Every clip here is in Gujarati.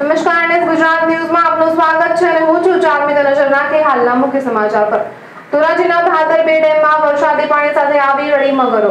નમસ્કાર અને ગુજરાત ન્યૂઝમાં આપનું સ્વાગત છે અને હું છું ચાર્મી તો નજર નાખીએ હાલના મુખ્ય સમાચાર પર। ધોરાજીના ભાદર બે ડેમમાં વરસાદી પાણી સાથે આવી રડી મગરો।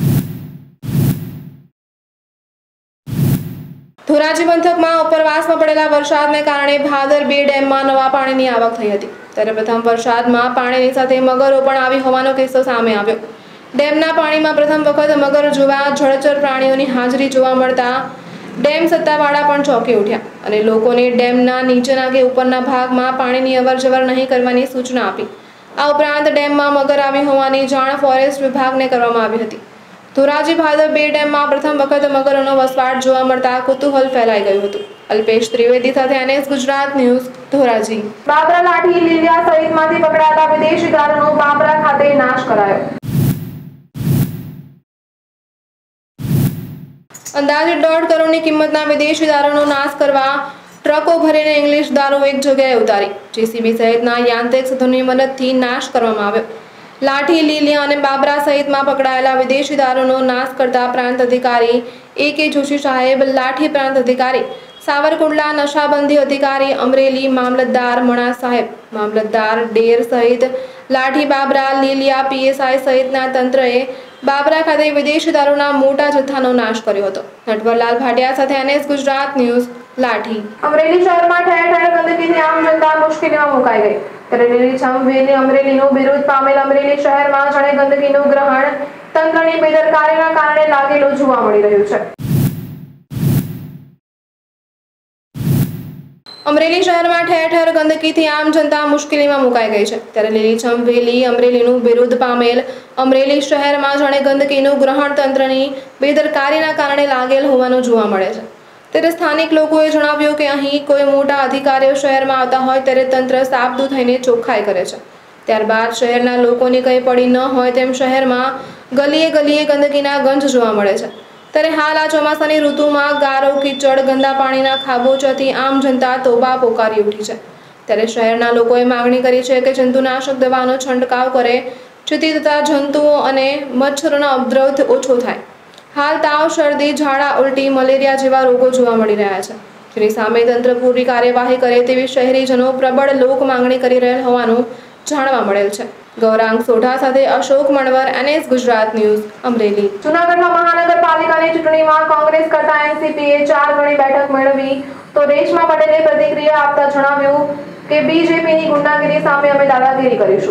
ધોરાજી પંથકમાં ઉપરવાસમાં પડેલા વરસાદને કારણે ભાદર બે ડેમમાં નવા પાણીની આવક થઈ હતી। ત્યારે પ્રથમ વરસાદમાં પાણીની સાથે મગરો પણ આવી હોવાનો કિસ્સો સામે આવ્યો। ડેમના પાણીમાં પ્રથમ વખત મગર જેવા જળચર પ્રાણીઓની હાજરી જોવા મળતા ડેમ સત્તાવાળા પણ ચોંકી ઉઠ્યા અને લોકોને ડેમના નીચેના કે ઉપરના ભાગમાં પાણીની અવરજવર નહીં કરવાની સૂચના આપી। આ ઉપરાંત ડેમમાં મગર આવી હોવાની જાણ ફોરેસ્ટ વિભાગને કરવામાં આવી હતી। ધોરાજી ભાદર બે ડેમમાં પ્રથમ વખત મગરોનો વસવાટ જોવા મળતા કુતૂહલ ફેલાઈ ગયું હતું। અલ્પેશ ત્રિવેદી સાથે NS ગુજરાત ન્યૂઝ ધોરાજી। બાબરા લાઠી લીલિયા સહિતમાંથી પકડાયેલા વિદેશી દારૂનો બાબરા ખાતે નાશ કરાયો। અંદાજે 1.5 કરોડની કિંમતના વિદેશી દારૂનો નાશ કરવા ટ્રકો ભરીને ઇંગ્લિશ દારૂ એક જગ્યાએ ઉતારી JCB સહિતના યાંત્રિક સાધનોની મદદથી નાશ કરવામાં આવ્યો। લાઠી લીલિયા અને બાબરા સહિતમાં પકડાયેલા વિદેશી દારૂનો નાશ કરતા પ્રાંત અધિકારી AK જોશી સાહેબ, લાઠી પ્રાંત અધિકારી સાવરકુંડલા, નશાબંધી અધિકારી અમરેલી, મામલતદાર મણા સાહેબ, મામલતદાર ડેર સહિત લાઠી, બાબરા, લીલિયા PSI સહિતના તંત્રએ બાબરા ખાતે વિદેશી દારૂના મોટા જથ્થાનો નાશ કર્યો હતો। નટવરલાલ ભાટિયા સાથે NS ગુજરાત ન્યૂઝ લાઠી। અમરેલી શહેરમાં ઠેર ઠેર ગંદકીથી આમ જનતા મુશ્કેલીમાં મુકાઈ ગઈ। ત્યારે લીલીછમ વેલી અમરેલીનું વિરોધ પામેલ અમરેલી શહેરમાં જાણે ગંદકીનું ગ્રહણ તંત્રની બેદરકારીના કારણે લાગેલું જોવા મળી રહ્યું છે। અમરેલી શહેરમાં ઠેર ઠેર ગંદકીથી આમ જનતા મુશ્કેલીમાં મુકાઈ ગઈ છે। ત્યારે લીલીછમ વેલી અમરેલીનું વિરોધ પામેલ અમરેલી શહેરમાં જાણે ગંદકીનું ગ્રહણ તંત્રની બેદરકારીના કારણે લાગેલ હોવાનું જોવા મળે છે। ત્યારે સ્થાનિક લોકોએ જણાવ્યું કે અહીં કોઈ મોટા અધિકારીઓ શહેરમાં આવતા હોય ત્યારે તંત્ર સાબદું થઈને ચોખ્ખાઈ કરે છે। ત્યારબાદ શહેરના લોકોને કંઈ પડી ન હોય તેમ શહેરમાં ગલીએ ગલીએ ગંદકીના ગંજ જોવા મળે છે। ત્યારે હાલ આ ચોમાસાની ઋતુમાં ગારો, કીચડ, ગંદા પાણીના ખાબોચિયાથી આમ જનતા તોબા પોકારી ઉઠી છે। ત્યારે શહેરના લોકોએ માંગણી કરી છે કે જંતુનાશક દવાનો છંટકાવ કરે જેથી તથા જંતુઓ અને મચ્છરોના ઉપદ્રવ ઓછો થાય। હાલ તાવ, શરદી, ઝાડા, ઉલટી, મલેરિયા જેવા રોગો જોવા મળી રહ્યા છે, જેની સામે તંત્ર પૂરી કાર્યવાહી કરે તેવી શહેરીજનો પ્રબળ લોક માંગણી કરી રહેલ હોવાનું જાણવા મળેલ છે। ગૌરાંગ સોઢા સાથે અશોક મણવર, NS ગુજરાત ન્યૂઝ અમરેલી। જૂનાગઢમાં મહાનગરપાલિકાની ચૂંટણીમાં કોંગ્રેસ કરતા NCPએ 4 ગણી બેઠક મેળવી તો રેશમા પટેલે પ્રતિક્રિયા આપતા જણાવ્યું કે BJPની ગુંડાગીરી સામે અમે દાદાગીરી કરીશું।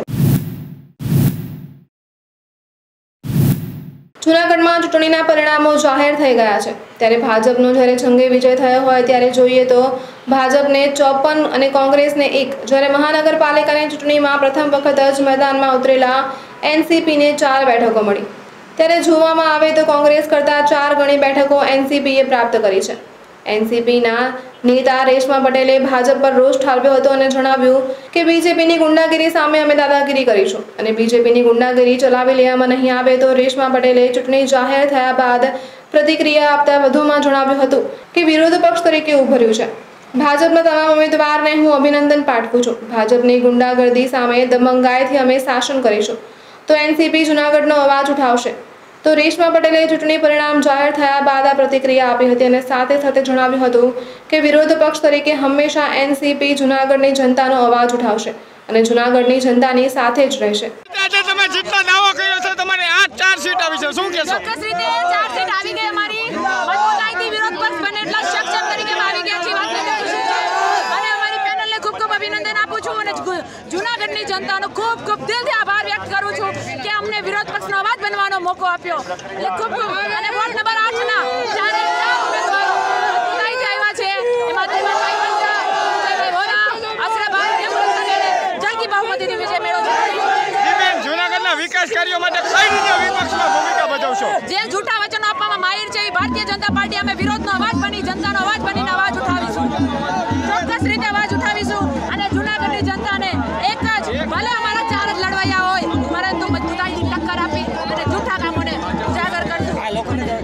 જૂનાગઢમાં ચૂંટણીના પરિણામો જાહેર થઈ ગયા છે। ત્યારે ભાજપનો જ્યારે જંગે વિજય થયો હોય ત્યારે જોઈએ તો ભાજપને 54 અને કોંગ્રેસને 1, જ્યારે મહાનગરપાલિકાની ચૂંટણીમાં પ્રથમ વખત જ મેદાનમાં ઉતરેલા NCPને 4 બેઠકો મળી। ત્યારે જોવામાં આવે તો કોંગ્રેસ કરતાં 4 ગણી બેઠકો NCPએ પ્રાપ્ત કરી છે। NCPના નેતા રેશમા પટેલે ભાજપ પર રોષ ઠાલવ્યો હતો અને જણાવ્યું કે BJPની ગુંડાગીરી સામે અમે દાદાગીરી કરીશું અને BJPની ગુંડાગીરી ચલાવી લેવામાં નહીં આવે તો રેશમા પટેલે ચૂંટણી જાહેર થયા બાદ પ્રતિક્રિયા આપતા વધુમાં જણાવ્યું હતું કે વિરોધ પક્ષ તરીકે ઉભર્યું છે। ભાજપના તમામ ઉમેદવારને હું અભિનંદન પાઠવું છું। ભાજપની ગુંડાગર્દી સામે દબંગાઈથી અમે શાસન કરીશું તો NCP જૂનાગઢનો અવાજ ઉઠાવશે। તો રેશમા પટેલે ચૂંટણી પરિણામ જાહેર થયા બાદ આ પ્રતિક્રિયા આપી હતી અને સાથે સાથે જણાવ્યું હતું કે વિરોધ પક્ષ તરીકે હંમેશા NCP જૂનાગઢની જનતાનો અવાજ ઉઠાવશે અને જૂનાગઢની જનતાની સાથે જ રહેશે। તમે જેટલો દાવો કર્યો છે તમારે આ 4 સીટ આવી છે, શું કહેશો? ચોક્કસ રીતે 4 સીટ આવી ગઈ અમારી મજબૂતાઈથી વિરોધ પક્ષ બને એટલા સક્ષમ તરીકે આવી ગયા છે વાત કરી છે અને અમારી પેનલને ખૂબ ખૂબ અભિનંદન આપું છું અને જૂનાગઢની જનતાનો ખૂબ ખૂબ દિલથી આભાર વ્યક્ત કરું છું કે અમને વિરોધ પક્ષનો અવાજ બનવાનો મોકો આપ્યો। એટલે ખૂબ ખૂબ અને વોર્ડ નંબર 8 ના 4 ઉમેદવારો મજબૂતાઈથી આવ્યા છે એમાં દેવાભાઈ પંજા, વિજયભાઈ વોરા, આશ્રયભાઈ જંગી બહુમતીથી વિજય મેળવ્યો છે। જૂનાગઢના વિકાસ કાર્યો માટે કઈ રીતે વિપક્ષમાં ભૂમિકા ભજવશો? જે જૂઠા વચનો આપવામાં માહિર છે એ ભારતીય જનતા પાર્ટી અમે વિરોધનો અવાજ બની જનતાનો અવાજ બનીને અવાજ ઉઠાવીશું। ચોક્કસ રીતે અવાજ ઉઠાવીશું અને જૂનાગઢની જનતાને એક જ ભલે અમારા 4 જ લડવાયા હોય પરંતુ મજબૂતાઈથી ટક્કર આપી અને જૂઠા કામોને ઉજાગર કરશું અને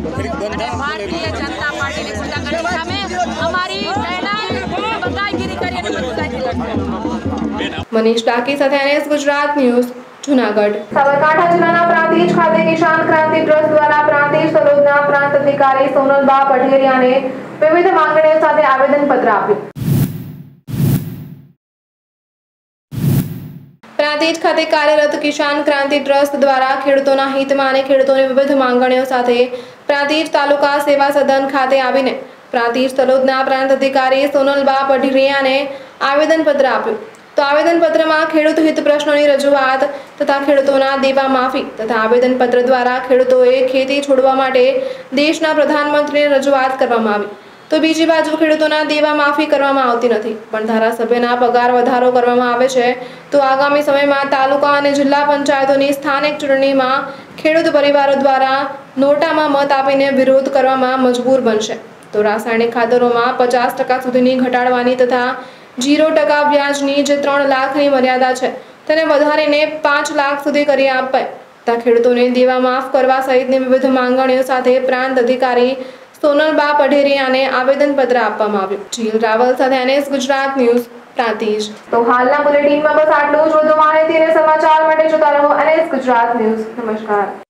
ભારતીય જનતા પાર્ટીની ગુંડાગર્દી સામે અમારી બંગાઈગીરી કરી અને મજબૂતાઈથી લડશું। મનીષ ડાકી સાથે NS ગુજરાત ન્યૂઝ જૂનાગઢ। સાબરકાંઠા જિલ્લાના પ્રાંતિજ ખાતે કિસાન ક્રાંતિ ટ્રસ્ટ દ્વારા પ્રાંતિજ પ્રાંતિજ તલોદના પ્રાંત અધિકારી સોનલબા પઢેરિયાને વિવિધ માંગણીઓ સાથે આવેદનપત્ર આપ્યું. પ્રાંતિજ ખાતે કાર્યરત કિસાન ક્રાંતિ ટ્રસ્ટ દ્વારા ખેડૂતોના હિતમાં અને ખેડૂતોની વિવિધ માંગણીઓ સાથે પ્રાંતિજ તાલુકા સેવા સદન ખાતે આવીને પ્રાંતિજ તલોદના પ્રાંત અધિકારી સોનલબા પઢેરિયાને આવેદનપત્ર આપ્યું. તો આવેદનપત્રમાં ખેડૂત હિત પ્રશ્નોની રજૂઆત તથા ખેડૂતોના દેવા માફી તથા આવેદનપત્ર દ્વારા ખેડૂતોએ ખેતી છોડવા માટે દેશના પ્રધાનમંત્રીને રજૂઆત કરવામાં આવી. તો બીજી બાજુ ખેડૂતોના દેવા માફી કરવામાં આવતી નથી, પણ ધારાસભ્યના પગાર વધારો કરવામાં આવે છે. તો આગામી સમયમાં તાલુકા અને જિલ્લા પંચાયતોની સ્થાનિક ચૂંટણીમાં ખેડૂત પરિવારો દ્વારા નોટામાં મત આપીને વિરોધ કરવામાં મજબૂર બનશે. તો રાસાયણિક ખાતરોમાં 50% સુધીની ઘટાડવાની તથા 0% વ્યાજની જે 3 લાખની મર્યાદા છે તેને વધારીને 5 લાખ સુધી કરી અપાય તથા ખેડૂતોને દેવા માફ કરવા સહિતની વિવિધ માંગણીઓ સાથે પ્રાંત અધિકારી સોનલબા પઢેરિયાને આવેદનપત્ર આપવામાં આવ્યું. જીલ રાવલ સાથે NS ગુજરાત ન્યૂઝ પ્રાંતિજ. તો હાલના બુલેટિનમાં બસ આટલું જ. વધુ માહિતી અને સમાચાર માટે જોતા રહો NS ગુજરાત ન્યૂઝ. નમસ્કાર.